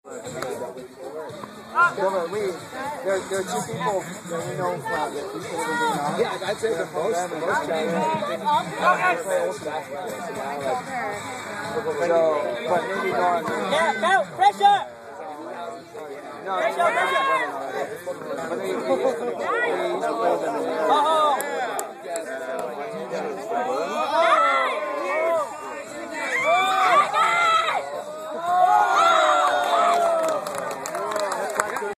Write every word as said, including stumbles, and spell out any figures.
No, but we, there, there are two people that we know from that we could have been doing on. Yeah, I'd say the most, the most challenging. So, but maybe not. Yeah, go, pressure! No, Pressure, pressure! but maybe, maybe, maybe,